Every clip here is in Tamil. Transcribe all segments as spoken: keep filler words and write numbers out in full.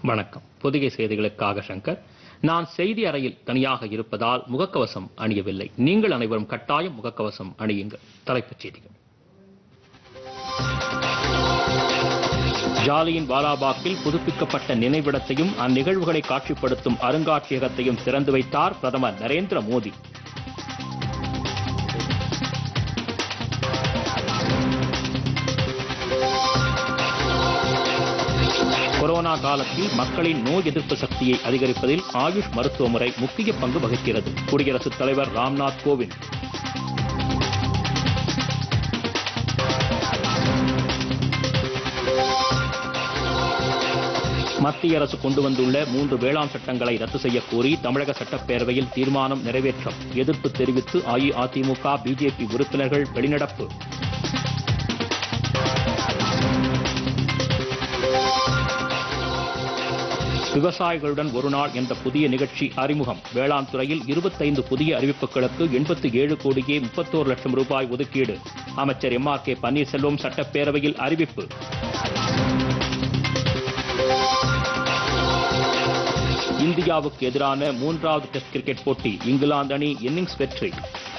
வணக்கம். புதிய செய்திகளுக்காக சங்கர். நான் செய்தி அறையில் தனியாக இருப்பதால் முகக்கவசம் அணியவில்லை. நீங்கள் அனைவரும் கட்டாயம் முகக்கவசம் அணியுங்கள். தலைப்புச் செய்திகள். ஜாலியின் வாலாபாக்கில் புதுப்பிக்கப்பட்ட நினைவிடத்தையும் அந்நிகழ்வுகளை காட்சிப்படுத்தும் அருங்காட்சியகத்தையும் திறந்து வைத்தார் பிரதமர் நரேந்திர மோடி. கொரோனா காலத்தில் மக்களின் நோய் எதிர்ப்பு சக்தியை அதிகரிப்பதில் ஆயுஷ் மருத்துவ முறை முக்கிய பங்கு வகிக்கிறது. குடியரசுத் தலைவர் ராம்நாத் கோவிந்த். மத்திய அரசு கொண்டு வந்துள்ள மூன்று வேளாண் சட்டங்களை ரத்து செய்யக் கோரி தமிழக சட்டப்பேரவையில் தீர்மானம் நிறைவேற்றம். எதிர்ப்பு தெரிவித்து அஇஅதிமுக பிஜேபி உறுப்பினர்கள் வெளிநடப்பு. விவசாயிகளுடன் ஒரு நாள் என்ற புதிய நிகழ்ச்சி அறிமுகம். வேளாண் துறையில் இருபத்தைந்து புதிய அறிவிப்புகளுக்கு எண்பத்தி ஏழு கோடியே முப்பத்தோரு லட்சம் ரூபாய் ஒதுக்கீடு. அமைச்சர் எம் ஆர் கே பன்னீர்செல்வம் சட்டப்பேரவையில் அறிவிப்பு. இந்தியாவுக்கு எதிரான மூன்றாவது டெஸ்ட் கிரிக்கெட் போட்டி. இங்கிலாந்து அணி இன்னிங்ஸ் வெற்றி.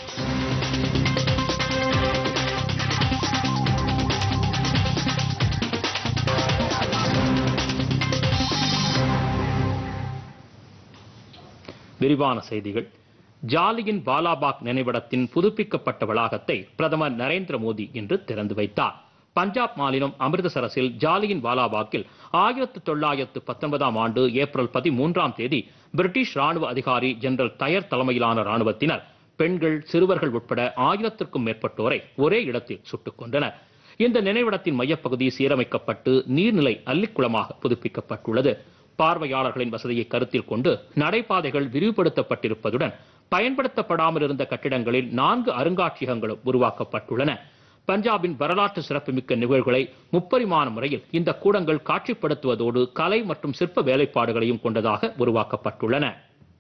விரிவான செய்திகள். ஜாலியின் வாலாபாக் நினைவிடத்தின் புதுப்பிக்கப்பட்ட வளாகத்தை பிரதமர் நரேந்திர மோடி இன்று திறந்து வைத்தார். பஞ்சாப் மாநிலம் அமிர்தசரஸில் ஜாலியின் வாலாபாக்கில் ஆயிரத்து தொள்ளாயிரத்து பத்தொன்பதாம் ஆண்டு ஏப்ரல் பதிமூன்றாம் தேதி பிரிட்டிஷ் ராணுவ அதிகாரி ஜெனரல் தயர் தலைமையிலான ராணுவத்தினர் பெண்கள், சிறுவர்கள் உட்பட ஆயிரத்திற்கும் மேற்பட்டோரை ஒரே இடத்தில் சுட்டுக் கொண்டனர். இந்த நினைவிடத்தின் மையப்பகுதி சீரமைக்கப்பட்டு நீர்நிலை அல்லிக்குளமாக புதுப்பிக்கப்பட்டுள்ளது. பார்வையாளர்களின் வசதியை கருத்தில் கொண்டு நடைபாதைகள் விரிவுபடுத்தப்பட்டிருப்பதுடன் பயன்படுத்தப்படாமல் இருந்த கட்டிடங்களில் நான்கு அருங்காட்சியகங்களும் உருவாக்கப்பட்டுள்ளன. பஞ்சாபின் வரலாற்று சிறப்புமிக்க நிகழ்வுகளை முப்பரிமாண முறையில் இந்த கூடங்கள் காட்சிப்படுத்துவதோடு கலை மற்றும் சிற்ப வேலைப்பாடுகளையும் கொண்டதாக உருவாக்கப்பட்டுள்ளன.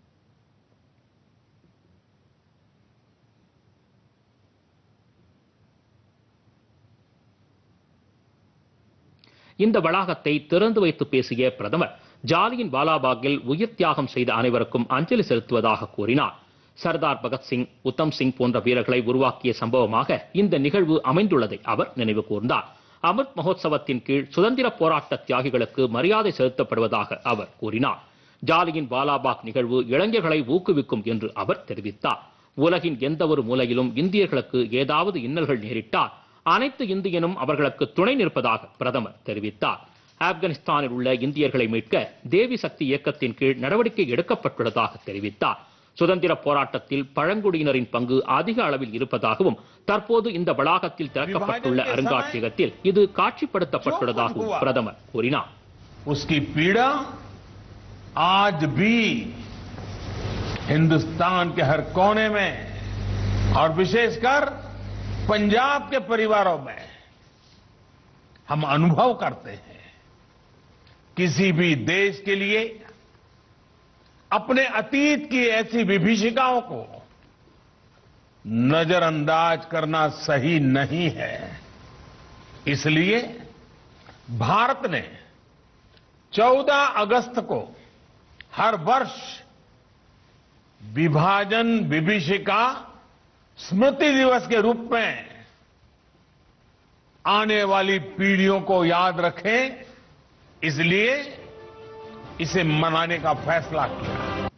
இந்த வளாகத்தை திறந்து வைத்து பேசிய பிரதமர் ஜாலியின் வாலாபாகில் உயிர் தியாகம் செய்த அனைவருக்கும் அஞ்சலி செலுத்துவதாக கூறினார். சர்தார் பகத்சிங், உத்தம் சிங் போன்ற வீரர்களை உருவாக்கிய சம்பவமாக இந்த நிகழ்வு அமைந்துள்ளதை அவர் நினைவு கூர்ந்தார். அமிர்த் மகோத்சவத்தின் கீழ் சுதந்திர போராட்ட தியாகிகளுக்கு மரியாதை செலுத்தப்படுவதாக அவர் கூறினார். ஜாலியின் வாலாபாக் நிகழ்வு இளைஞர்களை ஊக்குவிக்கும் என்று அவர் தெரிவித்தார். உலகின் எந்த ஒரு மூலையிலும் இந்தியர்களுக்கு ஏதாவது இன்னல்கள் நேரிட்டால் அனைத்து இந்தியனும் அவர்களுக்கு துணை நிற்பதாக பிரதமர் தெரிவித்தார். ஆப்கானிஸ்தானில் உள்ள இந்தியர்களை மீட்க தேவி சக்தி இயக்கத்தின் கீழ் நடவடிக்கை எடுக்கப்பட்டுள்ளதாக தெரிவித்தார். சுதந்திர போராட்டத்தில் பழங்குடியினரின் பங்கு அதிக அளவில் இருப்பதாகவும் தற்போது இந்த வளாகத்தில் திறக்கப்பட்டுள்ள அருங்காட்சியகத்தில் இது காட்சிப்படுத்தப்பட்டுள்ளதாகவும் பிரதமர் கூறினார். उसकी पीड़ा आज भी हिंदुस्तान के हर कोने में और विशेषकर पंजाब के परिवारों में हम अनुभव करते हैं. किसी भी देश के लिए अपने अतीत की ऐसी विभीषिकाओं को नजरअंदाज करना सही नहीं है. इसलिए भारत ने चौदह अगस्त को हर वर्ष विभाजन विभीषिका स्मृति दिवस के रूप में आने वाली पीढ़ियों को याद रखें, इसलिए इसे मनाने का फैसला किया.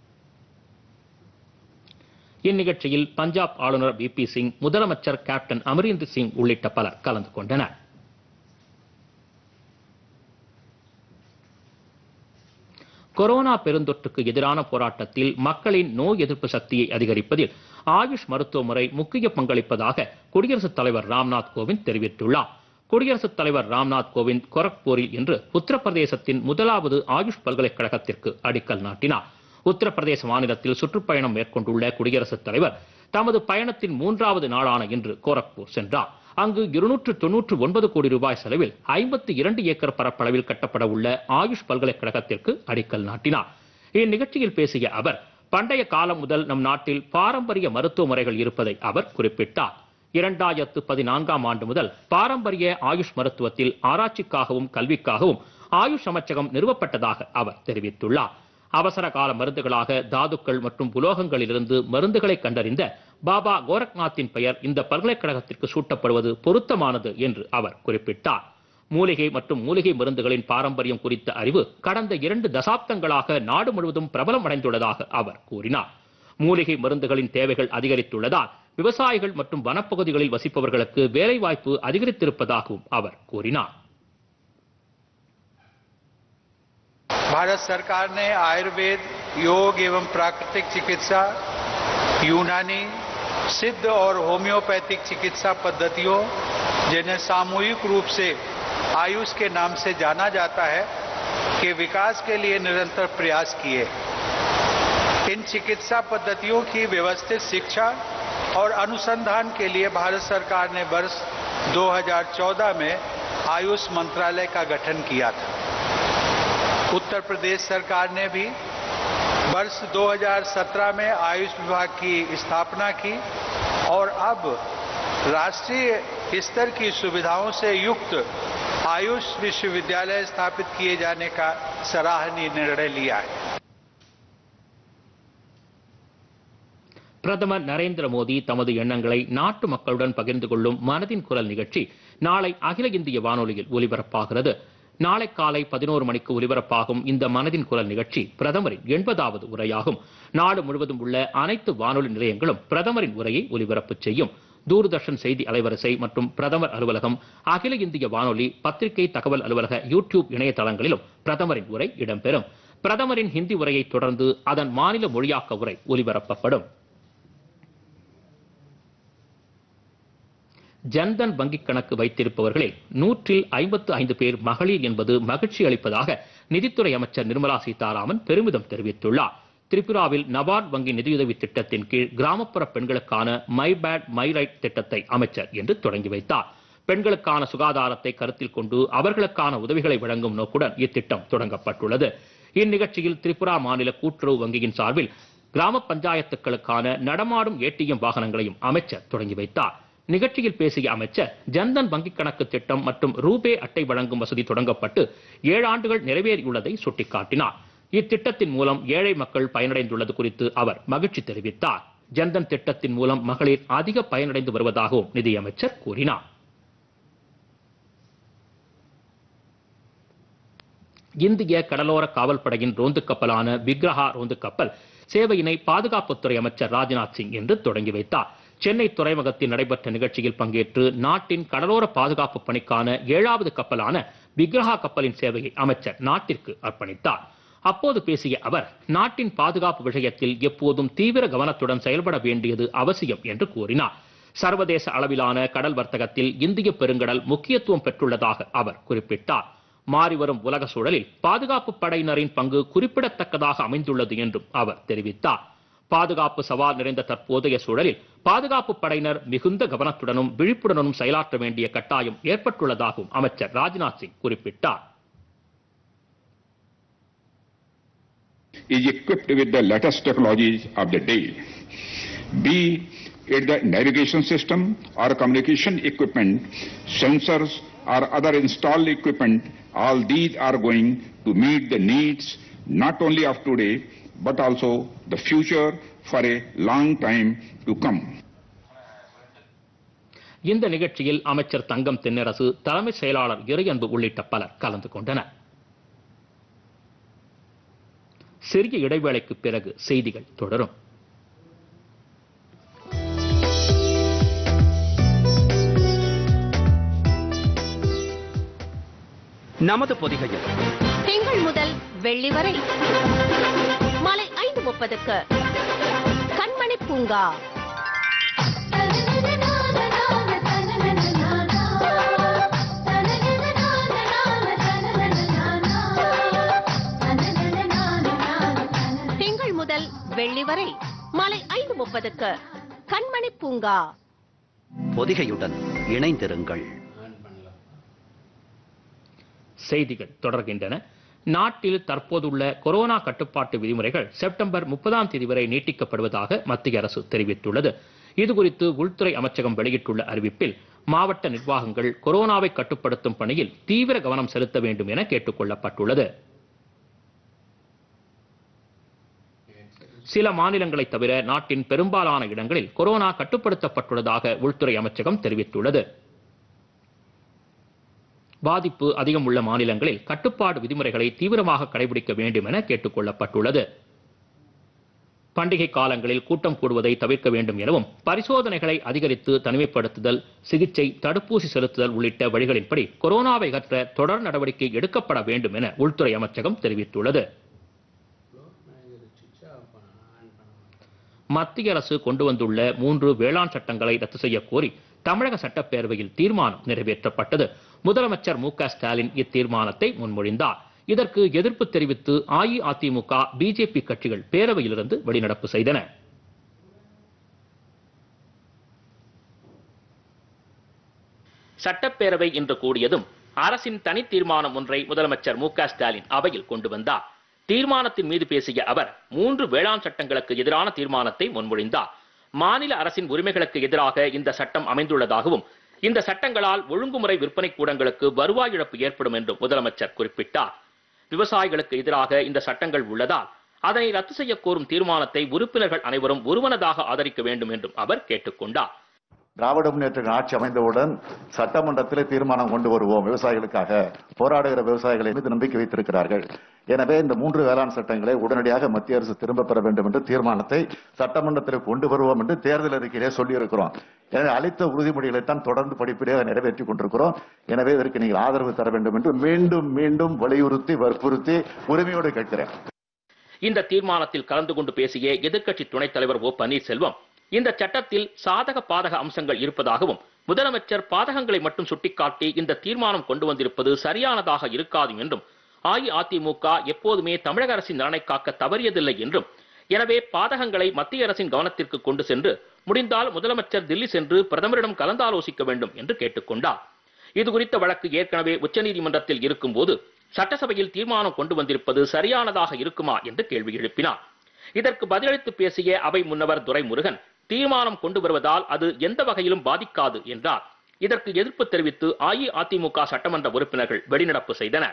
இந்நிகழ்ச்சியில் பஞ்சாப் ஆளுநர் வி பி சிங், முதலமைச்சர் கேப்டன் அமரீந்தர் சிங் உள்ளிட்ட பலர் கலந்து கொண்டனர். கொரோனா பெருந்தொற்றுக்கு எதிரான போராட்டத்தில் மக்களின் நோய் எதிர்ப்பு சக்தியை அதிகரிப்பதில் ஆயுஷ் மருத்துவ முறை முக்கிய பங்களிப்பதாக குடியரசுத் தலைவர் ராம்நாத் கோவிந்த் தெரிவித்துள்ளார். குடியரசுத் தலைவர் ராம்நாத் கோவிந்த் கோரக்பூரில் இன்று உத்தரப்பிரதேசத்தின் முதலாவது ஆயுஷ் பல்கலைக்கழகத்திற்கு அடிக்கல் நாட்டினார். உத்தரப்பிரதேச மாநிலத்தில் சுற்றுப்பயணம் மேற்கொண்டுள்ள குடியரசுத் தலைவர் தமது பயணத்தின் மூன்றாவது நாளான இன்று கோரக்பூர் சென்றார். அங்கு இருநூற்று தொன்னூற்று ஒன்பது கோடி ரூபாய் செலவில் ஐம்பத்தி இரண்டு ஏக்கர் பரப்பளவில் கட்டப்பட உள்ள ஆயுஷ் பல்கலைக்கழகத்திற்கு அடிக்கல் நாட்டினார். இந்நிகழ்ச்சியில் பேசிய அவர் பண்டைய காலம் முதல் நம் நாட்டில் பாரம்பரிய மருத்துவ முறைகள் இருப்பதை அவர் குறிப்பிட்டார். இரண்டாயிரத்து பதினான்காம் ஆண்டு முதல் பாரம்பரிய ஆயுஷ் மருத்துவத்தில் ஆராய்ச்சிக்காகவும் கல்விக்காகவும் ஆயுஷ் அமைச்சகம் நிறுவப்பட்டதாக அவர் தெரிவித்துள்ளார். அவசர கால மருந்துகளாக தாதுக்கள் மற்றும் உலோகங்களிலிருந்து மருந்துகளை கண்டறிந்த பாபா கோரக்நாத்தின் பெயர் இந்த பல்கலைக்கழகத்திற்கு சூட்டப்படுவது பொருத்தமானது என்று அவர் குறிப்பிட்டார். மூலிகை மற்றும் மூலிகை மருந்துகளின் பாரம்பரியம் குறித்த அறிவு கடந்த இரண்டு தசாப்தங்களாக நாடு முழுவதும் பிரபலம் அடைந்துள்ளதாக அவர் கூறினார். மூலிகை மருந்துகளின் தேவைகள் அதிகரித்துள்ளதால் விவசாயிகள் மற்றும் வனப்பகுதிகளில் வசிப்பவர்களுக்கு வேலைவாய்ப்பு அதிகரித்திருப்பதாகவும் அவர் கூறினார். भारत सरकार ने आयुर्वेद, योग एवं प्राकृतिक चिकित्सा, यूनानी, सिद्ध और होम्योपैथिक चिकित्सा पद्धतियों, जिन्हें सामूहिक रूप से आयुष के नाम से जाना जाता है, के विकास के लिए निरंतर प्रयास किए। इन चिकित्सा पद्धतियों की व्यवस्थित शिक्षा और अनुसंधान के लिए भारत सरकार ने वर्ष दो हज़ार चौदह में आयुष मंत्रालय का गठन किया था। उत्तर प्रदेश सरकार ने भी वर्ष दो हज़ार सत्रह में आयुष विभाग की स्थापना की और अब राष्ट्रीय स्तर की सुविधाओं से युक्त आयुष विश्वविद्यालय स्थापित किए जाने का सराहनीय निर्णय लिया है. பிரதமர் நரேந்திர மோடி தமது எண்ணங்களை நாட்டு மக்களுடன் பகிர்ந்து கொள்ளும் மனதின் குரல் நிகழ்ச்சி நாளை அகில இந்திய வானொலியில் ஒலிபரப்பாகிறது. நாளை காலை பதினோரு மணிக்கு ஒலிபரப்பாகும் இந்த மனதின் குரல் நிகழ்ச்சி பிரதமரின் எண்பதாவது உரையாகும். நாடு முழுவதும் உள்ள அனைத்து வானொலி நிலையங்களும் பிரதமரின் உரையை ஒலிபரப்பு செய்யும். தூர்தர்ஷன் செய்தி அலைவரிசை மற்றும் பிரதமர் அலுவலகம், அகில இந்திய வானொலி, பத்திரிகை தகவல் அலுவலக யூடியூப் இணையதளங்களிலும் பிரதமரின் உரை இடம்பெறும். பிரதமரின் ஹிந்தி உரையை தொடர்ந்து அதன் மாநில மொழியாக்க உரை ஒலிபரப்பப்படும். ஜன்தன் வங்கிக் கணக்கு வைத்திருப்பவர்களில் நூற்றில் ஐம்பத்து ஐந்து பேர் மகளிர் என்பது மகிழ்ச்சி அளிப்பதாக நிதித்துறை அமைச்சர் நிர்மலா சீதாராமன் பெருமிதம் தெரிவித்துள்ளார். திரிபுராவில் நபார்ட் வங்கி நிதியுதவி திட்டத்தின் கீழ் கிராமப்புற பெண்களுக்கான மை பேட் மை ரைட் திட்டத்தை அமைச்சர் என்று தொடங்கி வைத்தார். பெண்களுக்கான சுகாதாரத்தை கருத்தில் கொண்டு அவர்களுக்கான உதவிகளை வழங்கும் நோக்குடன் இத்திட்டம் தொடங்கப்பட்டுள்ளது. இந்நிகழ்ச்சியில் திரிபுரா மாநில கூட்டுறவு வங்கியின் சார்பில் கிராம பஞ்சாயத்துக்களுக்கான நடமாடும் ஏடிஎம் வாகனங்களையும் அமைச்சர் தொடங்கி வைத்தார். நிகழ்ச்சியில் பேசிய அமைச்சர் ஜன்தன் வங்கிக் கணக்கு திட்டம் மற்றும் ரூபே அட்டை வழங்கும் வசதி தொடங்கப்பட்டு ஏழு ஆண்டுகள் நிறைவேறியுள்ளதை சுட்டிக்காட்டினார். இத்திட்டத்தின் மூலம் ஏழை மக்கள் பயனடைந்துள்ளது குறித்து அவர் மகிழ்ச்சி தெரிவித்தார். ஜன்தன் திட்டத்தின் மூலம் மகளிர் அதிக பயனடைந்து வருவதாகவும் நிதியமைச்சர் கூறினார். இந்திய கடலோர காவல்படையின் ரோந்து கப்பலான விக்ரஹா ரோந்து கப்பல் சேவையினை பாதுகாப்புத்துறை அமைச்சர் ராஜ்நாத் சிங் என்று தொடங்கி வைத்தார். சென்னை துறைமுகத்தில் நடைபெற்ற நிகழ்ச்சியில் பங்கேற்று நாட்டின் கடலோர பாதுகாப்பு பணிக்கான ஏழாவது கப்பலான விக்ரஹா கப்பலின் சேவையை அமைச்சர் நாட்டிற்கு அர்ப்பணித்தார். அப்போது பேசிய அவர், நாட்டின் பாதுகாப்பு விஷயத்தில் எப்போதும் தீவிர கவனத்துடன் செயல்பட வேண்டியது அவசியம் என்று கூறினார். சர்வதேச அளவிலான கடல் வர்த்தகத்தில் இந்திய பெருங்கடல் முக்கியத்துவம் பெற்றுள்ளதாக அவர் குறிப்பிட்டார். மாறிவரும் உலக சூழலில் பாதுகாப்பு படையினரின் பங்கு குறிப்பிடத்தக்கதாக அமைந்துள்ளது என்றும் அவர் தெரிவித்தார். பாதுகாப்பு சவால் நிறைந்த தற்போதைய சூழலில் பாதுகாப்பு படையினர் மிகுந்த கவனத்துடனும் விழிப்புடனும் செயலாற்ற வேண்டிய கட்டாயம் ஏற்பட்டுள்ளதாகவும் அமைச்சர் ராஜ்நாத் சிங் குறிப்பிட்டார். Is equipped with the latest technologies of the day, be it the navigation system or communication equipment, sensors or other installed equipment. All these are going to meet the needs not only of today but also the future for a long time to come. இந்த நிகழ்ச்சியில் அமைச்சர் தங்கம் தென்னரசு, தலைமை செயலாளர் இறையன்பு உள்ளிட்ட பலர் கலந்து கொண்டனர். சிறிய இடைவேளைக்கு பிறகு செய்திகள் தொடரும். நமது பொதிகையில் திங்கள் முதல் வெள்ளி வரை மாலை ஐந்து முப்பதுக்கு கண்மணி பூங்கா. திங்கள் முதல் வெள்ளி வரை மாலை ஐந்து முப்பதுக்கு கண்மணி பூங்கா. பொதிகையுடன் இணைந்திருங்கள். செய்திகள் தொடர்கின்றன. நாட்டில் தற்போதுள்ள கொரோனா கட்டுப்பாட்டு விதிமுறைகள் செப்டம்பர் முப்பதாம் தேதி வரை நீட்டிக்கப்படுவதாக மத்திய அரசு தெரிவித்துள்ளது. இதுகுறித்து உள்துறை அமைச்சகம் வெளியிட்டுள்ள அறிவிப்பில் மாவட்ட நிர்வாகங்கள் கொரோனாவை கட்டுப்படுத்தும் பணியில் தீவிர கவனம் செலுத்த வேண்டும் என கேட்டுக் கொள்ளப்பட்டுள்ளது. சில மாநிலங்களை தவிர நாட்டின் பெரும்பாலான இடங்களில் கொரோனா கட்டுப்படுத்தப்பட்டுள்ளதாக உள்துறை அமைச்சகம் தெரிவித்துள்ளது. பாதிப்பு அதிகம் உள்ள மாநிலங்களில் கட்டுப்பாடு விதிமுறைகளை தீவிரமாக கடைபிடிக்க வேண்டும் என கேட்டுக் கொள்ளப்பட்டுள்ளது. பண்டிகை காலங்களில் கூட்டம் கூடுவதை தவிர்க்க வேண்டும் எனவும் பரிசோதனைகளை அதிகரித்து தனிமைப்படுத்துதல், சிகிச்சை, தடுப்பூசி செலுத்துதல் உள்ளிட்ட வழிகளின்படி கொரோனாவை அகற்ற தொடர் நடவடிக்கை எடுக்கப்பட வேண்டும் என உள்துறை அமைச்சகம் தெரிவித்துள்ளது. மத்திய அரசு கொண்டு வந்துள்ள மூன்று வேளாண் சட்டங்களை ரத்து செய்ய கோரி தமிழக சட்டப்பேரவையில் தீர்மானம் நிறைவேற்றப்பட்டது. முதலமைச்சர் மு க ஸ்டாலின் இத்தீர்மானத்தை முன்மொழிந்தார். இதற்கு எதிர்ப்பு தெரிவித்து அஇஅதிமுக, பிஜேபி கட்சிகள் பேரவையிலிருந்து வெளிநடப்பு செய்தன. சட்டப்பேரவை இன்று கூடியதும் அரசின் தனி தீர்மானம் ஒன்றை முதலமைச்சர் மு க ஸ்டாலின் அவையில் கொண்டு வந்தார். தீர்மானத்தின் மீது பேசிய அவர் மூன்று வேளாண் சட்டங்களுக்கு எதிரான தீர்மானத்தை முன்மொழிந்தார். மாநில அரசின் உரிமைகளுக்கு எதிராக இந்த சட்டம் அமைந்துள்ளதாகவும் இந்த சட்டங்களால் ஒழுங்குமுறை விற்பனை கூடங்களுக்கு வருவாய் இழப்பு ஏற்படும் என்றும் முதலமைச்சர் குறிப்பிட்டார். விவசாயிகளுக்கு எதிராக இந்த சட்டங்கள் உள்ளதால் அதனை ரத்து செய்ய கோரும் தீர்மானத்தை உறுப்பினர்கள் அனைவரும் ஒருமனதாக ஆதரிக்க வேண்டும் என்றும் அவர் கேட்டுக் கொண்டார். திராவிட முன்னேற்ற ஆட்சி அமைந்தவுடன் சட்டமன்றத்தில் தீர்மானம் கொண்டு வருவோம், விவசாயிகளுக்காக போராடுகிற விவசாயிகளை மீது நம்பிக்கை வைத்திருக்கிறார்கள். எனவே இந்த மூன்று வேளாண் சட்டங்களை உடனடியாக மத்திய அரசு திரும்ப பெற வேண்டும் என்று தீர்மானத்தை சட்டமன்றத்தில் கொண்டு வருவோம் என்று தேர்தல் அறிக்கையிலே சொல்லியிருக்கிறோம். எனவே அளித்த உறுதிமொழிகளை தான் தொடர்ந்து படிப்படியாக நிறைவேற்றிக் கொண்டிருக்கிறோம். எனவே இதற்கு நீங்கள் ஆதரவு தர வேண்டும் என்று மீண்டும் மீண்டும் வலியுறுத்தி வற்புறுத்தி உரிமையோடு கேட்கிறேன். இந்த தீர்மானத்தில் கலந்து கொண்டு பேசிய எதிர்க்கட்சி துணைத் தலைவர் ஓ பன்னீர்செல்வம், இந்த சட்டத்தில் சாதக பாதக அம்சங்கள் இருப்பதாகவும் முதலமைச்சர் பாதகங்களை மட்டும் சுட்டிக்காட்டி இந்த தீர்மானம் கொண்டு வந்திருப்பது சரியானதாக இருக்காது என்றும் அஇஅதிமுக எப்போதுமே தமிழக அரசின் நலனை காக்க தவறியதில்லை என்றும் எனவே பாதகங்களை மத்திய அரசின் கவனத்திற்கு கொண்டு சென்று முடிந்தால் முதலமைச்சர் தில்லி சென்று பிரதமரிடம் கலந்தாலோசிக்க வேண்டும் என்று கேட்டுக்கொண்டார். இதுகுறித்த வழக்கு ஏற்கனவே உச்சநீதிமன்றத்தில் இருக்கும் போது சட்டசபையில் தீர்மானம் கொண்டு வந்திருப்பது சரியானதாக இருக்குமா என்று கேள்வி எழுப்பினார். இதற்கு பதிலளித்து பேசிய அவை முன்னவர் துரைமுருகன், தீர்மானம் கொண்டு வருவதால் அது எந்த வகையிலும் பாதிக்காது என்றார். இதற்கு எதிர்ப்பு தெரிவித்து அஇஅதிமுக சட்டமன்ற உறுப்பினர்கள் வெளிநடப்பு செய்தனர்.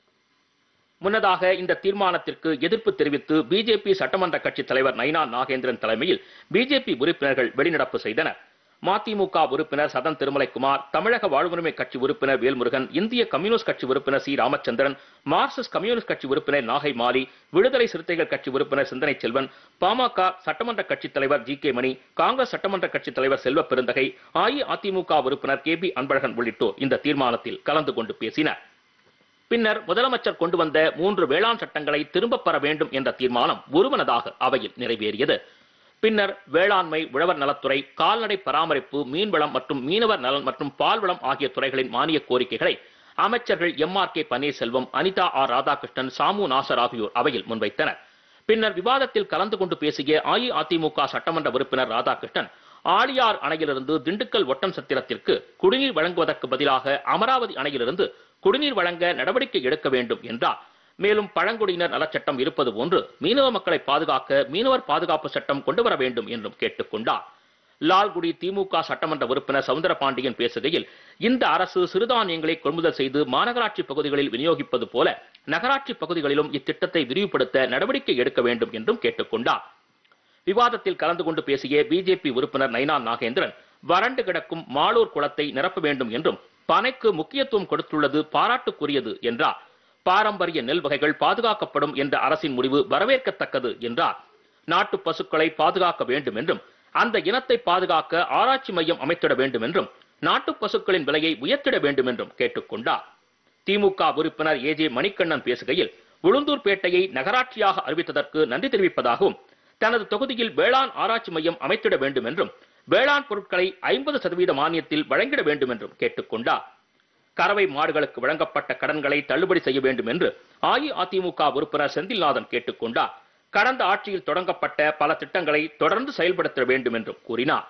முன்னதாக இந்த தீர்மானத்திற்கு எதிர்ப்பு தெரிவித்து பிஜேபி சட்டமன்ற கட்சி தலைவர் நைனா நாகேந்திரன் தலைமையில் பிஜேபி உறுப்பினர்கள் வெளிநடப்பு செய்தனர். மதிமுக உறுப்பினர் சதன் திருமலைக்குமார், தமிழக வாழ்வுரிமை கட்சி உறுப்பினர் வேல்முருகன், இந்திய கம்யூனிஸ்ட் கட்சி உறுப்பினர் சி ராமச்சந்திரன், மார்க்சிஸ்ட் கம்யூனிஸ்ட் கட்சி உறுப்பினர் நாகை மாலி, விடுதலை சிறுத்தைகள் கட்சி உறுப்பினர் சிந்தனை செல்வன், பாமக சட்டமன்ற கட்சி தலைவர் ஜி கே மணி, காங்கிரஸ் சட்டமன்ற கட்சி தலைவர் செல்வ பெருந்தகை, அஇஅதிமுக உறுப்பினர் கே பி அன்பழகன் உள்ளிட்டோர் இந்த தீர்மானத்தில் கலந்து கொண்டு பேசினர். பின்னர் முதலமைச்சர் கொண்டு வந்த மூன்று வேளாண் சட்டங்களை திரும்பப் பெற வேண்டும் என்ற தீர்மானம் ஒருமனதாக அவையில் நிறைவேறியது. பின்னர் வேளாண்மை, உழவர் நலத்துறை, கால்நடை பராமரிப்பு, மீன்வளம் மற்றும் மீனவர் நலன் மற்றும் பால்வளம் ஆகிய துறைகளின் மானிய கோரிக்கைகளை அமைச்சர்கள் M R K Panneerselvam, Anitha R Radhakrishnan, Samu Nasar ஆகியோர் அவையில் முன்வைத்தனர். பின்னர் விவாதத்தில் கலந்து கொண்டு பேசிய அஇஅதிமுக சட்டமன்ற உறுப்பினர் ராதாகிருஷ்ணன், ஆழியார் அணையிலிருந்து திண்டுக்கல் ஒட்டம் சத்திரத்திற்கு குடிநீர் வழங்குவதற்கு பதிலாக அமராவதி அணையிலிருந்து குடிநீர் வழங்க நடவடிக்கை எடுக்க வேண்டும் என்றார். மேலும் பழங்குடியினர் நலச்சட்டம் இருப்பது போன்று மீனவ மக்களை பாதுகாக்க மீனவர் பாதுகாப்பு சட்டம் கொண்டு வர வேண்டும் என்றும் கேட்டுக் கொண்டார். லால்குடி திமுக சட்டமன்ற உறுப்பினர் சவுந்தரபாண்டியன் பேசுகையில், இந்த அரசு சிறுதானியங்களை கொள்முதல் செய்து மாநகராட்சி பகுதிகளில் விநியோகிப்பது போல நகராட்சி பகுதிகளிலும் இத்திட்டத்தை விரிவுபடுத்த நடவடிக்கை எடுக்க வேண்டும் என்றும் கேட்டுக் கொண்டார். விவாதத்தில் கலந்து கொண்டு பேசிய பிஜேபி உறுப்பினர் நைனா நாகேந்திரன், வறண்டு கிடக்கும் மாலூர் குளத்தை நிரப்ப வேண்டும் என்றும் பனைக்கு முக்கியத்துவம் கொடுத்துள்ளது பாராட்டுக்குரியது என்றார். பாரம்பரிய நெல் வகைகள் பாதுகாக்கப்படும் என்ற அரசின் முடிவு வரவேற்கத்தக்கது என்றார். நாட்டு பசுக்களை பாதுகாக்க வேண்டும் என்றும் அந்த இனத்தை பாதுகாக்க ஆராய்ச்சி மையம் அமைத்திட வேண்டும் என்றும் நாட்டு பசுக்களின் விலையை உயர்த்திட வேண்டும் என்றும் கேட்டுக் கொண்டார். திமுக உறுப்பினர் ஏ ஜே மணிகண்ணன் பேசுகையில், உளுந்தூர்பேட்டையை நகராட்சியாக அறிவித்ததற்கு நன்றி தெரிவிப்பதாகவும் தனது தொகுதியில் வேளாண் ஆராய்ச்சி மையம் அமைத்திட வேண்டும் என்றும் வேளாண் பொருட்களை ஐம்பது சதவீத மானியத்தில் வழங்கிட வேண்டும் என்றும் கேட்டுக் கொண்டார். கறவை மாடுகளுக்கு வழங்கப்பட்ட கடன்களை தள்ளுபடி செய்ய வேண்டும் என்று அஇஅதிமுக உறுப்பினர் செந்தில்நாதன் கேட்டுக் கொண்டார். கடந்த ஆட்சியில் தொடங்கப்பட்ட பல திட்டங்களை தொடர்ந்து செயல்படுத்த வேண்டும் என்றும் கூறினார்.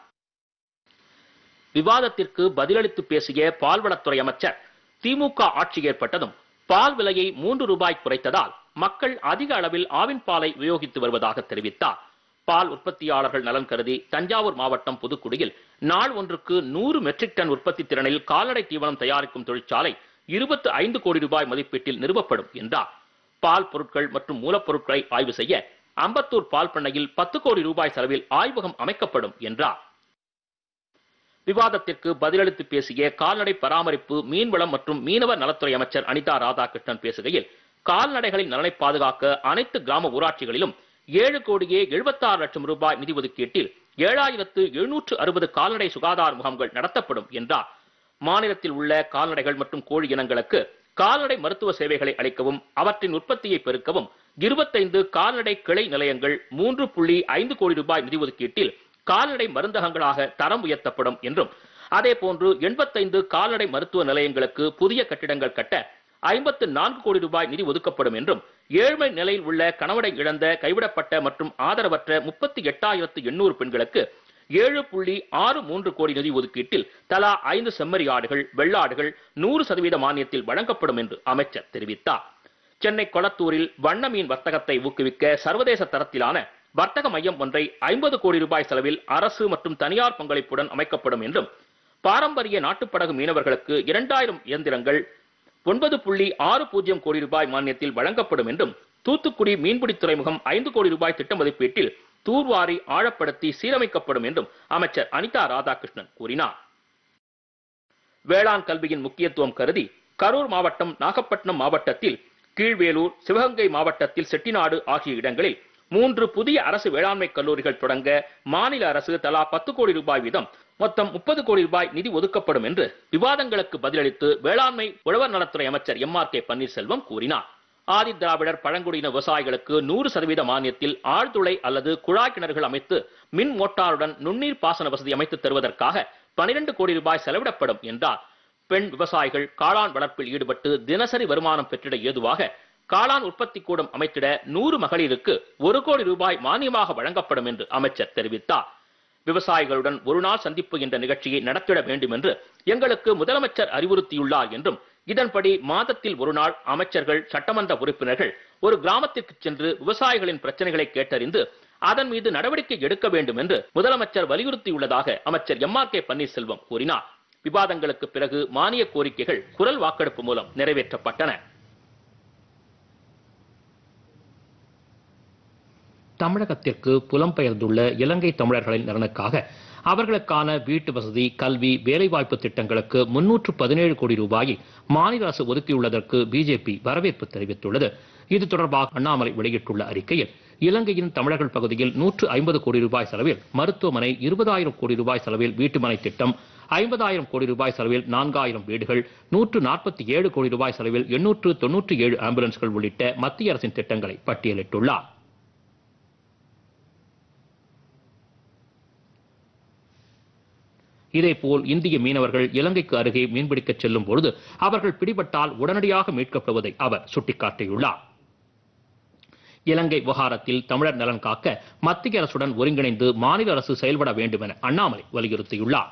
விவாதத்திற்கு பதிலளித்து பேசிய பால்வளத்துறை அமைச்சர், திமுக ஆட்சி ஏற்பட்டதும் பால் விலையை மூன்று ரூபாய் குறைத்ததால் மக்கள் அதிக அளவில் ஆவின் பாலை உபயோகித்து வருவதாக தெரிவித்தார். பால் உற்பத்தியாளர்கள் நலன் கருதி தஞ்சாவூர் மாவட்டம் புதுக்குடியில் நாள் ஒன்றுக்கு நூறு மெட்ரிக் டன் உற்பத்தி திறனில் கால்நடை தீவனம் தயாரிக்கும் தொழிற்சாலை இருபத்தி ஐந்து கோடி ரூபாய் மதிப்பீட்டில் நிறுவப்படும் என்றார். பால் பொருட்கள் மற்றும் மூலப்பொருட்களை ஆய்வு செய்ய அம்பத்தூர் பால் பண்ணையில் பத்து கோடி ரூபாய் செலவில் ஆய்வகம் அமைக்கப்படும் என்றார். விவாதத்திற்கு பதிலளித்து பேசிய கால்நடை பராமரிப்பு, மீன்வளம் மற்றும் மீனவர் நலத்துறை அமைச்சர் அனிதா ராதாகிருஷ்ணன் பேசுகையில், கால்நடைகளின் நலனை பாதுகாக்க அனைத்து கிராம ஊராட்சிகளிலும் ஏழு கோடியே எழுபத்தாறு லட்சம் ரூபாய் நிதி ஒதுக்கீட்டில் ஏழாயிரத்து எழுநூற்று அறுபது கால்நடை சுகாதார முகாம்கள் நடத்தப்படும் என்றார். மாநிலத்தில் உள்ள கால்நடைகள் மற்றும் கோழி இனங்களுக்கு கால்நடை மருத்துவ சேவைகளை அளிக்கவும் அவற்றின் உற்பத்தியை பெருக்கவும் இருபத்தைந்து கால்நடை கிளை நிலையங்கள் மூன்று புள்ளி ஐந்து கோடி ரூபாய் நிதி ஒதுக்கீட்டில் கால்நடை மருந்தகங்களாக தரம் உயர்த்தப்படும் என்றும், அதே போன்று எண்பத்தைந்து கால்நடை மருத்துவ நிலையங்களுக்கு புதிய கட்டிடங்கள் கட்ட ஐம்பத்து நான்கு கோடி ரூபாய் நிதி ஒதுக்கப்படும் என்றும், ஏழ்மை நிலையில் உள்ள கணவனை இழந்த கைவிடப்பட்ட மற்றும் ஆதரவற்ற முப்பத்தி எட்டாயிரத்து எண்ணூறு பெண்களுக்கு ஏழு புள்ளி ஆறு மூன்று கோடி நிதி ஒதுக்கீட்டில் தலா ஐந்து செம்மறி ஆடுகள், வெள்ளாடுகள் நூறு சதவீத மானியத்தில் வழங்கப்படும் என்று அமைச்சர் தெரிவித்தார். சென்னை கொளத்தூரில் வண்ண மீன் வர்த்தகத்தை ஊக்குவிக்க சர்வதேச தரத்திலான வர்த்தக மையம் ஒன்றை ஐம்பது கோடி ரூபாய் செலவில் அரசு மற்றும் தனியார் பங்களிப்புடன் அமைக்கப்படும் என்றும், பாரம்பரிய நாட்டுப்படகு மீனவர்களுக்கு இரண்டாயிரம் இயந்திரங்கள் ஒன்பது புள்ளி ஆறு பூஜ்ஜியம் கோடி ரூபாய் மானியத்தில் வழங்கப்படும் என்றும், தூத்துக்குடி மீன்பிடி துறைமுகம் ஐந்து கோடி ரூபாய் திட்ட மதிப்பீட்டில் தூர்வாரி ஆழப்படுத்தி சீரமைக்கப்படும் என்றும் அமைச்சர் அனிதா ராதாகிருஷ்ணன் கூறினார். வேளாண் கல்வியின் முக்கியத்துவம் கருதி கரூர் மாவட்டம், நாகப்பட்டினம் மாவட்டத்தில் கீழ்வேலூர், சிவகங்கை மாவட்டத்தில் செட்டிநாடு ஆகிய இடங்களில் மூன்று புதிய அரசு வேளாண்மை கல்லூரிகள் தொடங்க மாநில அரசு தலா பத்து கோடி ரூபாய் வீதம் மொத்தம் முப்பது கோடி ரூபாய் நிதி ஒதுக்கப்படும் என்று விவாதங்களுக்கு பதிலளித்து வேளாண்மை உழவர் நலத்துறை அமைச்சர் எம் ஆர் கே பன்னீர்செல்வம் கூறினார். ஆதி திராவிடர் பழங்குடியின விவசாயிகளுக்கு நூறு சதவீத மானியத்தில் ஆழ்துளை அல்லது குழாய் கிணறுகள் அமைத்து மின் மோட்டாருடன் நுண்ணீர் பாசன வசதி அமைத்து தருவதற்காக பனிரெண்டு கோடி ரூபாய் செலவிடப்படும் என்றார். பெண் விவசாயிகள் காளான் வளர்ப்பில் ஈடுபட்டு தினசரி வருமானம் பெற்றிட ஏதுவாக காளான் உற்பத்தி கூடம் அமைத்திட நூறு மகளிருக்கு ஒரு கோடி ரூபாய் மானியமாக வழங்கப்படும் என்று அமைச்சர் தெரிவித்தார். விவசாயிகளுடன் ஒரு நாள் சந்திப்பு என்ற நிகழ்ச்சியை நடத்திட வேண்டும் என்று எங்களுக்கு முதலமைச்சர் அறிவுறுத்தியுள்ளார் என்றும், இதன்படி மாதத்தில் ஒரு நாள் அமைச்சர்கள், சட்டமன்ற உறுப்பினர்கள் ஒரு கிராமத்திற்கு சென்று விவசாயிகளின் பிரச்சனைகளை கேட்டறிந்து அதன் மீது நடவடிக்கை எடுக்க வேண்டும் என்று முதலமைச்சர் வலியுறுத்தியுள்ளதாக அமைச்சர் எம் ஆர் கே பன்னீர்செல்வம் கூறினார். விவாதங்களுக்கு பிறகு மானிய கோரிக்கைகள் குரல் வாக்கெடுப்பு மூலம் நிறைவேற்றப்பட்டன. தமிழகத்திற்கு புலம்பெயர்ந்துள்ள இலங்கை தமிழர்களின் நலனுக்காக அவர்களுக்கான வீட்டு வசதி, கல்வி, வேலைவாய்ப்பு திட்டங்களுக்கு முன்னூற்று பதினேழு கோடி ரூபாயை மாநில அரசு ஒதுக்கியுள்ளதற்கு பிஜேபி வரவேற்பு தெரிவித்துள்ளது. இது தொடர்பாக அண்ணாமலை வெளியிட்டுள்ள அறிக்கையில், இலங்கையின் தமிழர்கள் பகுதியில் நூற்று ஐம்பது கோடி ரூபாய் செலவில் மருத்துவமனை, இருபதாயிரம் கோடி ரூபாய் செலவில் வீட்டுமனை திட்டம், ஐம்பதாயிரம் கோடி ரூபாய் செலவில் நான்காயிரம் வீடுகள், நூற்று நாற்பத்தி ஏழு கோடி ரூபாய் செலவில் எண்ணூற்று தொன்னூற்றி ஏழு ஆம்புலன்ஸ்கள் உள்ளிட்ட மத்திய அரசின் திட்டங்களை பட்டியலிட்டுள்ளார். இதேபோல் இந்திய மீனவர்கள் இலங்கைக்கு அருகே மீன்பிடிக்க செல்லும் பொழுது அவர்கள் பிடிபட்டால் உடனடியாக மீட்கப்படுவதை அவர் சுட்டிக்காட்டியுள்ளார். இலங்கை விவகாரத்தில் தமிழர் நலன் காக்க மத்திய அரசுடன் ஒருங்கிணைந்து மாநில அரசு செயல்பட வேண்டும் என அண்ணாமலை வலியுறுத்தியுள்ளார்.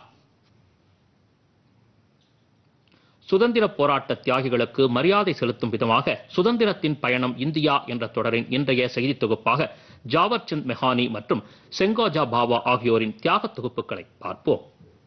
சுதந்திர போராட்ட தியாகிகளுக்கு மரியாதை செலுத்தும் விதமாக சுதந்திரத்தின் பயணம் இந்தியா என்ற தொடரின் இன்றைய செய்தி தொகுப்பாக ஜாவர் சந்த் மெஹானி மற்றும் செங்கோஜா பாவா ஆகியோரின் தியாக தொகுப்புகளை பார்ப்போம்.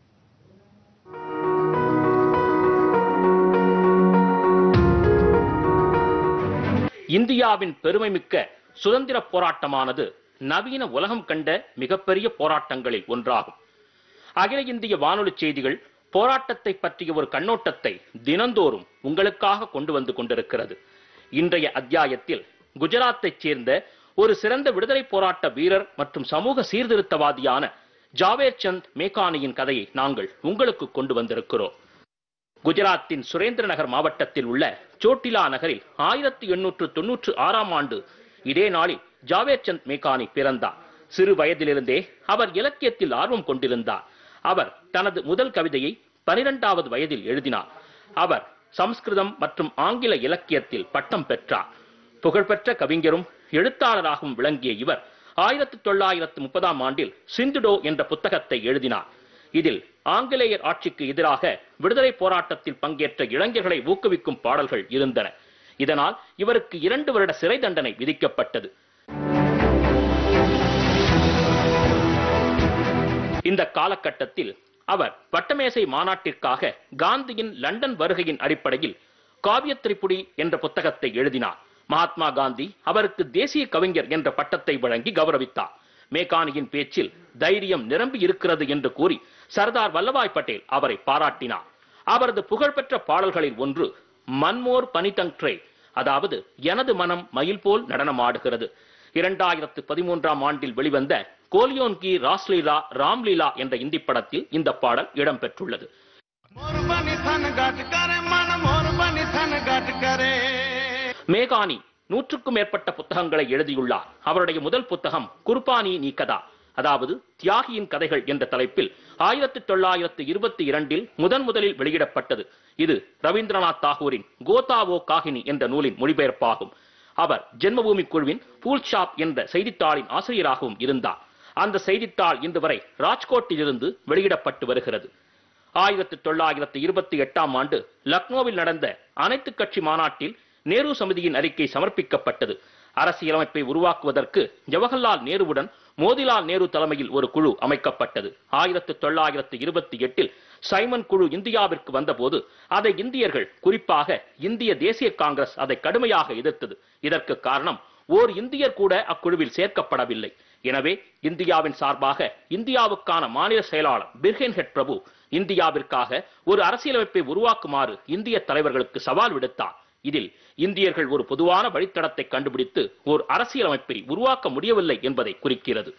இந்தியாவின் பெருமைமிக்க சுதந்திர போராட்டமானது நவீன உலகம் கண்ட மிகப்பெரிய போராட்டங்களில் ஒன்றாகும். அகில இந்திய வானொலி செய்திகள் போராட்டத்தை பற்றிய ஒரு கண்ணோட்டத்தை தினந்தோறும் உங்களுக்காக கொண்டு வந்து கொண்டிருக்கிறது. இன்றைய அத்தியாயத்தில் குஜராத்தைச் சேர்ந்த ஒரு சிறந்த விடுதலை போராட்ட வீரர் மற்றும் சமூக சீர்திருத்தவாதியான ஜாவேர் சந்த் மேகானியின் கதையை நாங்கள் உங்களுக்கு கொண்டு வந்திருக்கிறோம். குஜராத்தின் சுரேந்திர நகர் மாவட்டத்தில் உள்ள சோட்டிலா நகரில் ஆயிரத்தி எண்ணூற்று தொன்னூற்று ஆறாம் ஆண்டு இதே நாளில் ஜாவேர் சந்த் மேகானி பிறந்தார். சிறு வயதிலிருந்தே அவர் இலக்கியத்தில் ஆர்வம் கொண்டிருந்தார். அவர் தனது முதல் கவிதையை பனிரெண்டாவது வயதில் எழுதினார். அவர் சமஸ்கிருதம் மற்றும் ஆங்கில இலக்கியத்தில் பட்டம் பெற்றார். புகழ்பெற்ற கவிஞரும் எழுத்தாளராகவும் விளங்கிய இவர் ஆயிரத்தி தொள்ளாயிரத்து முப்பதாம் ஆண்டில் சிந்துடோ என்ற புத்தகத்தை எழுதினார். இதில் ஆங்கிலேயர் ஆட்சிக்கு எதிராக விடுதலை போராட்டத்தில் பங்கேற்ற இளைஞர்களை ஊக்குவிக்கும் பாடல்கள் இருந்தன. இதனால் இவருக்கு இரண்டு வருட சிறை தண்டனை விதிக்கப்பட்டது. இந்த காலகட்டத்தில் அவர் வட்டமேசை மாநாட்டிற்காக காந்தியின் லண்டன் வருகையின் அடிப்படையில் காவிய திரிபுடி என்ற புத்தகத்தை எழுதினார். மகாத்மா காந்தி அவருக்கு தேசிய கவிஞர் என்ற பட்டத்தை வழங்கி கௌரவித்தார். மேகானியின் பேச்சில் தைரியம் நிரம்பி இருக்கிறது என்று கூறி சர்தார் வல்லபாய் பட்டேல் அவரை பாராட்டினார். அவரது புகழ்பெற்ற பாடல்களில் ஒன்று மன்மோர் பனிதங்ட்ரே, அதாவது எனது மனம் மயில் போல் நடனமாடுகிறது. இரண்டாயிரத்து பதிமூன்றாம் ஆண்டில் வெளிவந்த கோலியோன் கி ராஸ்லீலா ராம்லீலா என்ற இந்தி படத்தில் இந்த பாடல் இடம்பெற்றுள்ளது. மேகானி நூற்றுக்கும் மேற்பட்ட புத்தகங்களை எழுதியுள்ளார். அவருடைய முதல் புத்தகம் குர்பானி நீ கதா, அதாவது தியாகியின் கதைகள் என்ற தலைப்பில் ஆயிரத்தி தொள்ளாயிரத்து இருபத்தி இரண்டில் முதன் முதலில் வெளியிடப்பட்டது. இது ரவீந்திரநாத் தாகூரின் கோதாவோ காகினி என்ற நூலின் மொழிபெயர்ப்பாகும். அவர் ஜென்மபூமி குழுவின் பூல் ஷாப் என்ற செய்தித்தாளின் ஆசிரியராகவும் இருந்தார். அந்த செய்தித்தாள் இன்று வரை ராஜ்கோட்டில் இருந்து வெளியிடப்பட்டு வருகிறது. ஆயிரத்தி தொள்ளாயிரத்து இருபத்தி எட்டாம் ஆண்டு லக்னோவில் நடந்த அனைத்து கட்சி மாநாட்டில் நேரு சமிதியின் அறிக்கை சமர்ப்பிக்கப்பட்டது. அரசியலமைப்பை உருவாக்குவதற்கு ஜவஹர்லால் நேருவுடன் மோதிலால் நேரு தலைமையில் ஒரு குழு அமைக்கப்பட்டது. ஆயிரத்தி தொள்ளாயிரத்து இருபத்தி எட்டில் சைமன் குழு இந்தியாவிற்கு வந்தபோது அதை இந்தியர்கள், குறிப்பாக இந்திய தேசிய காங்கிரஸ் அதை கடுமையாக எதிர்த்தது. இதற்கு காரணம் ஓர் இந்தியர் கூட அக்குழுவில் சேர்க்கப்படவில்லை. எனவே இந்தியாவின் சார்பாக இந்தியாவுக்கான மாநில செயலாளர் பிர்ஹென்ஹெட் பிரபு இந்தியாவிற்காக ஒரு அரசியலமைப்பை உருவாக்குமாறு இந்திய தலைவர்களுக்கு சவால் விடுத்தார். இதில் இந்தியர்கள் ஒரு பொதுவான வழித்தடத்தை கண்டுபிடித்து ஒரு அரசியலமைப்பை உருவாக்க முடியவில்லை என்பதை குறிக்கிறது.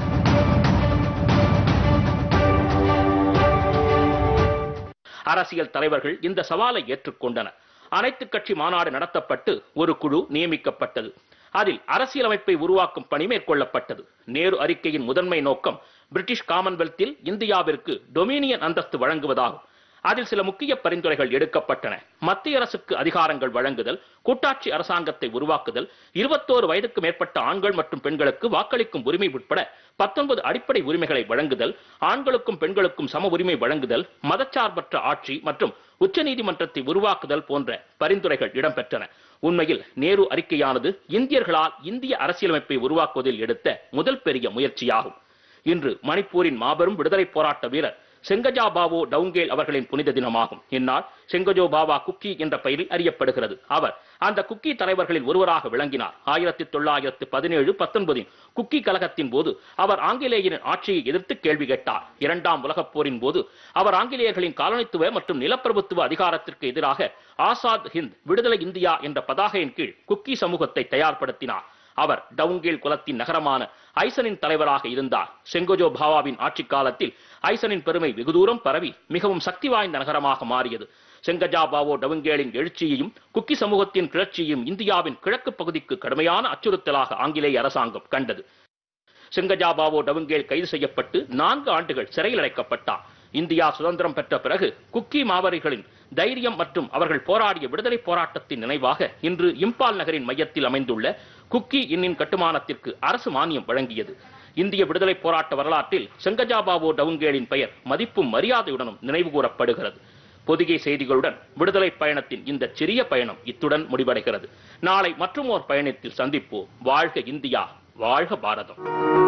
அரசியல் தலைவர்கள் இந்த சவாலை ஏற்றுக்கொண்டனர். அனைத்து கட்சி மாநாடு நடத்தப்பட்டு ஒரு குழு நியமிக்கப்பட்டது. அதில் அரசியலமைப்பை உருவாக்கும் பணி மேற்கொள்ளப்பட்டது. நேரு அறிக்கையின் முதன்மை நோக்கம் பிரிட்டிஷ் காமன்வெல்த்தில் இந்தியாவிற்கு டொமினியன் அந்தஸ்து வழங்குவதாகும். அதில் சில முக்கிய பரிந்துரைகள் எடுக்கப்பட்டன. மத்திய அரசுக்கு அதிகாரங்கள் வழங்குதல், கூட்டாட்சி அரசாங்கத்தை உருவாக்குதல், இருபத்தோரு வயதுக்கு மேற்பட்ட ஆண்கள் மற்றும் பெண்களுக்கு வாக்களிக்கும் உரிமை உட்பட பத்தொன்பது அடிப்படை உரிமைகளை வழங்குதல், ஆண்களுக்கும் பெண்களுக்கும் சம உரிமை வழங்குதல், மதச்சார்பற்ற ஆட்சி மற்றும் உச்சநீதிமன்றத்தை உருவாக்குதல் போன்ற பரிந்துரைகள் இடம்பெற்றன. உண்மையில் நேரு அறிக்கையானது இந்தியர்களால் இந்திய அரசியலமைப்பை உருவாக்குவதில் எடுத்த முதல் பெரிய முயற்சியாகும். இன்று மணிப்பூரின் மாபெரும் விடுதலை போராட்ட வீரர் செங்கஜா பாவோ டவுங்கேல் அவர்களின் புனித தினமாகும். இந்நாள் செங்கஜோ பாவா குக்கி என்ற பெயரில் அறியப்படுகிறது. அவர் அந்த குக்கி தலைவர்களில் ஒருவராக விளங்கினார். ஆயிரத்தி தொள்ளாயிரத்து பதினேழு பத்தொன்பதின் குக்கி கலகத்தின் போது அவர் ஆங்கிலேயரின் ஆட்சியை எதிர்த்து கேள்வி கேட்டார். இரண்டாம் உலகப் போரின் போது அவர் ஆங்கிலேயர்களின் காலனித்துவ மற்றும் நிலப்பிரபுத்துவ அதிகாரத்திற்கு எதிராக ஆசாத் ஹிந்த் விடுதலை இந்தியா என்ற பதாகையின் கீழ் குக்கி சமூகத்தை தயார்படுத்தினார். அவர் டவுங்கேல் குலத்தின் நகரமான ஐசனின் தலைவராக இருந்தார். செங்கோஜோ பாவாவின் ஆட்சி காலத்தில் ஐசனின் பெருமை வெகு தூரம் பரவி மிகவும் சக்தி வாய்ந்த நகரமாக மாறியது. செங்கஜா பாவோ டவுங்கேலின் எழுச்சியையும் குக்கி சமூகத்தின் கிளர்ச்சியையும் இந்தியாவின் கிழக்கு பகுதிக்கு கடுமையான அச்சுறுத்தலாக ஆங்கிலேய அரசாங்கம் கண்டது. செங்கஜா பாவோ டவுங்கேல் கைது செய்யப்பட்டு நான்கு ஆண்டுகள் சிறையில் அடைக்கப்பட்டார். இந்தியா சுதந்திரம் பெற்ற பிறகு குக்கி மாவரிகளின் தைரியம் மற்றும் அவர்கள் போராடிய விடுதலை போராட்டத்தின் நினைவாக இன்று இம்பால் நகரின் மையத்தில் அமைந்துள்ள குக்கி இன்னின் கட்டுமானத்திற்கு அரசு மானியம் வழங்கியது. இந்திய விடுதலை போராட்ட வரலாற்றில் செங்கஜா பாவோ டவுங்கேலின் பெயர் மதிப்பும் மரியாதையுடனும் நினைவு கூறப்படுகிறது. பொதிகை செய்திகளுடன் விடுதலை பயணத்தின் இந்த சிறிய பயணம் இத்துடன் முடிவடைகிறது. நாளை மற்றும் ஓர் பயணத்தில் சந்திப்போம். வாழ்க இந்தியா, வாழ்க பாரதம்.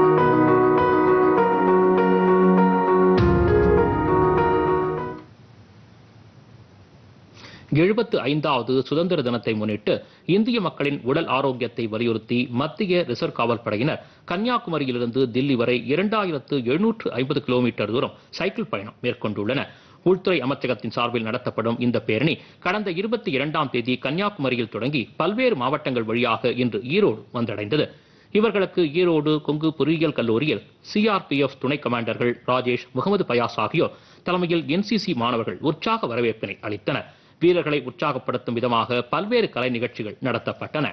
எழுபத்து ஐந்தாவது சுதந்திர தினத்தை முன்னிட்டு இந்திய மக்களின் உடல் ஆரோக்கியத்தை வலியுறுத்தி மத்திய ரிசர்வ் காவல் படையினர் கன்னியாகுமரியிலிருந்து தில்லி வரை இரண்டாயிரத்து எழுநூற்று ஐம்பது கிலோமீட்டர் தூரம் சைக்கிள் பயணம் மேற்கொண்டுள்ளனர். உள்துறை அமைச்சகத்தின் சார்பில் நடத்தப்படும் இந்த பேரணி கடந்த இருபத்தி இரண்டாம் தேதி கன்னியாகுமரியில் தொடங்கி பல்வேறு மாவட்டங்கள் வழியாக இன்று ஈரோடு வந்தடைந்தது. இவர்களுக்கு ஈரோடு கொங்கு பொறியியல் கல்லூரியில் சிஆர்பிஎஃப் துணை கமாண்டர்கள் ராஜேஷ், முகமது பயாஸ் ஆகியோர் தலைமையில் என்சிசி மாணவர்கள் உற்சாக வரவேற்பினை அளித்தனர். வீரர்களை உற்சாகப்படுத்தும் விதமாக பல்வேறு கலை நிகழ்ச்சிகள் நடத்தப்பட்டன.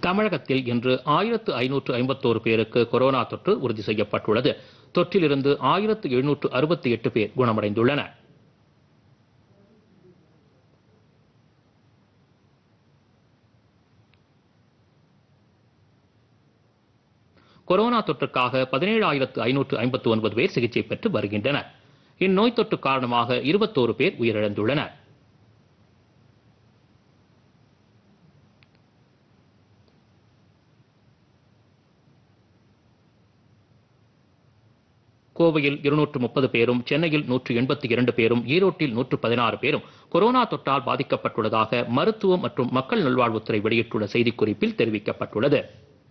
தமிழகத்தில் இன்று ஆயிரத்து ஐநூற்று ஐம்பத்தோரு பேருக்கு கொரோனா தொற்று உறுதி செய்யப்பட்டுள்ளது. தொற்றிலிருந்து ஆயிரத்து எழுநூற்று அறுபத்தி எட்டு பேர் குணமடைந்துள்ளனர். கொரோனா தொற்றுக்காக பதினேழாயிரத்து ஐநூற்று ஐம்பத்தி ஒன்பது பேர் சிகிச்சை பெற்று வருகின்றனர். இந்நோய் தொற்று காரணமாக இருபத்தோரு பேர் உயிரிழந்துள்ளனர். கோவையில் இருநூற்று முப்பது பேரும், சென்னையில் நூற்று எண்பத்தி இரண்டு பேரும், ஈரோட்டில் நூற்று பதினாறு பேரும் கொரோனா தொற்றால் பாதிக்கப்பட்டுள்ளதாக மருத்துவம் மற்றும் மக்கள் நல்வாழ்வுத்துறை வெளியிட்டுள்ள செய்திக்குறிப்பில் தெரிவிக்கப்பட்டுள்ளது.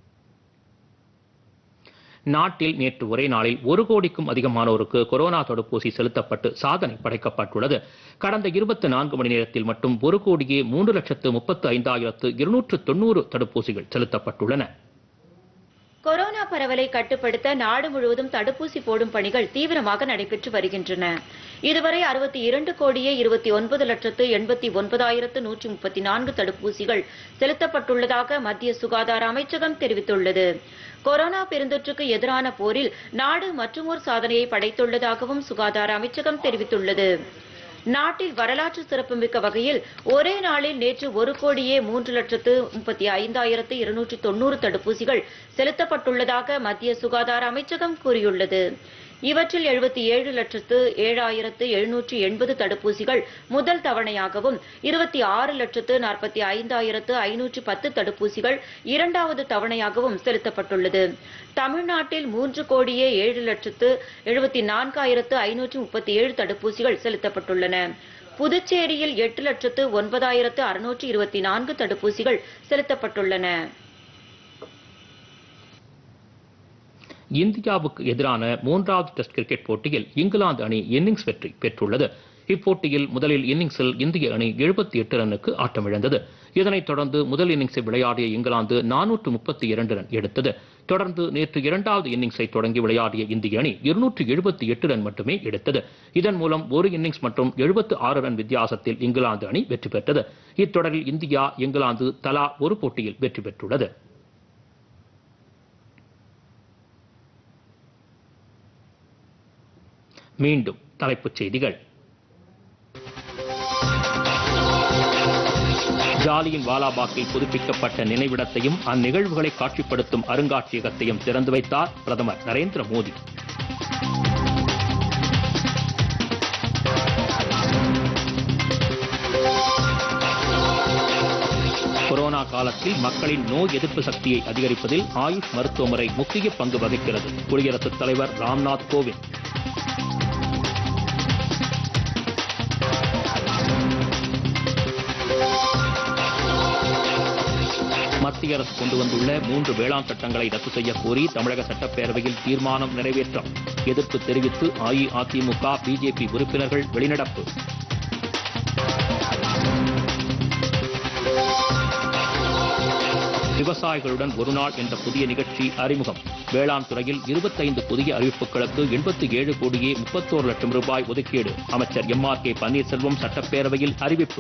நாட்டில் நேற்று ஒரே நாளில் ஒரு கோடிக்கும் அதிகமானோருக்கு கொரோனா தடுப்பூசி செலுத்தப்பட்டு சாதனை படைக்கப்பட்டுள்ளது. கடந்த இருபத்தி நான்கு மணி நேரத்தில் மட்டும் ஒரு கோடியே மூன்று லட்சத்து முப்பத்து ஐந்தாயிரத்து இருநூற்று தொன்னூறு தடுப்பூசிகள் செலுத்தப்பட்டுள்ளன. கொரோனா பரவலை கட்டுப்படுத்த நாடு முழுவதும் தடுப்பூசி போடும் பணிகள் தீவிரமாக நடைபெற்று வருகின்றன. இதுவரை அறுபத்தி இரண்டு கோடியே இருபத்தி ஒன்பது லட்சத்து எண்பத்தி ஒன்பதாயிரத்து நூற்றி முப்பத்தி நான்கு தடுப்பூசிகள் செலுத்தப்பட்டுள்ளதாக மத்திய சுகாதார அமைச்சகம் தெரிவித்துள்ளது. கொரோனா பெருந்தொற்றுக்கு எதிரான போரில் நாடு மற்றுமொரு சாதனையை படைத்துள்ளதாகவும் சுகாதார அமைச்சகம் தெரிவித்துள்ளது. நாட்டில் வரலாற்று சிறப்புமிக்க வகையில் ஒரே நாளில் நேற்று ஒரு கோடியே மூன்று லட்சத்து முப்பத்தி ஐந்தாயிரத்து இருநூற்றி தொன்னூறு தடுப்பூசிகள் செலுத்தப்பட்டுள்ளதாக மத்திய சுகாதார அமைச்சகம் கூறியுள்ளது. இவற்றில் எழுபத்தி ஏழு லட்சத்து ஏழாயிரத்து எழுநூற்றி எண்பது தடுப்பூசிகள் முதல் தவணையாகவும், இருபத்தி ஆறு லட்சத்து நாற்பத்தி ஐந்தாயிரத்து ஐநூற்றி பத்து தடுப்பூசிகள் இரண்டாவது தவணையாகவும் செலுத்தப்பட்டுள்ளது. தமிழ்நாட்டில் மூன்று கோடியே ஏழு லட்சத்து எழுபத்தி நான்காயிரத்து ஐநூற்றி முப்பத்தி ஏழு தடுப்பூசிகள் செலுத்தப்பட்டுள்ளன. புதுச்சேரியில் எட்டு லட்சத்து ஒன்பதாயிரத்து அறுநூற்றி இருபத்தி நான்கு தடுப்பூசிகள் செலுத்தப்பட்டுள்ளன. இந்தியாவுக்கு எதிரான மூன்றாவது டெஸ்ட் கிரிக்கெட் போட்டியில் இங்கிலாந்து அணி இன்னிங்ஸ் வெற்றி பெற்றுள்ளது. இப்போட்டியில் முதலில் இன்னிங்ஸில் இந்திய அணி எழுபத்தி எட்டு ரன்னுக்கு ஆட்டமிழந்தது. இதனைத் தொடர்ந்து முதல் இன்னிங்ஸை விளையாடிய இங்கிலாந்து நானூற்று முப்பத்தி இரண்டு ரன் எடுத்தது. தொடர்ந்து நேற்று இரண்டாவது இன்னிங்ஸை தொடங்கி விளையாடிய இந்திய அணி இருநூற்று எழுபத்தி எட்டு ரன் மட்டுமே எடுத்தது. இதன் மூலம் ஒரு இன்னிங்ஸ் மற்றும் எழுபத்தி ஆறு ரன் வித்தியாசத்தில் இங்கிலாந்து அணி வெற்றி பெற்றது. இத்தொடரில் இந்தியா, இங்கிலாந்து தலா ஒரு போட்டியில் வெற்றி பெற்றுள்ளது. மீண்டும் தலைப்புச் செய்திகள். ஜாலியின் வாலாபாக்கில் புதுப்பிக்கப்பட்ட நினைவிடத்தையும் அந்நிகழ்வுகளை காட்சிப்படுத்தும் அருங்காட்சியகத்தையும் திறந்து வைத்தார் பிரதமர் நரேந்திர மோடி. கொரோனா காலத்தில் மக்களின் நோய் எதிர்ப்பு சக்தியை அதிகரிப்பதில் ஆயுஷ் மருத்துவ முறை முக்கிய பங்கு வகிக்கிறது. குடியரசுத் தலைவர் ராம்நாத் கோவிந்த். மத்திய அரசு கொண்டு வந்துள்ள மூன்று வேளாண் சட்டங்களை ரத்து செய்ய கோரி தமிழக சட்டப்பேரவையில் தீர்மானம் நிறைவேற்றம். எதிர்ப்பு தெரிவித்து அஇஅதிமுக, பிஜேபி உறுப்பினர்கள் வெளிநடப்பு. விவசாயிகளுடன் ஒருநாள் என்ற புதிய நிகழ்ச்சி அறிமுகம். வேளாண் துறையில் இருபத்தைந்து புதிய அறிவிப்புகளுக்கு எண்பத்தி ஏழு கோடியே முப்பத்தோரு லட்சம் ரூபாய் ஒதுக்கீடு. அமைச்சர் எம் ஆர் கே பன்னீர்செல்வம் சட்டப்பேரவையில் அறிவிப்பு.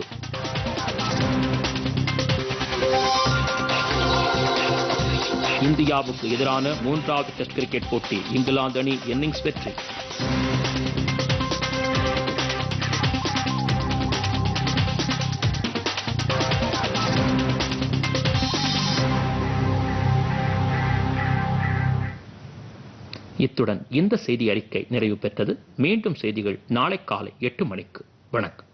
இந்தியாவுக்கு எதிரான மூன்றாவது டெஸ்ட் கிரிக்கெட் போட்டி இங்கிலாந்து அணி இன்னிங்ஸ் வெற்றி. இத்துடன் இந்த செய்தி அறிக்கை நிறைவு பெற்றது. மீண்டும் செய்திகள் நாளை காலை எட்டு மணிக்கு. வணக்கம்.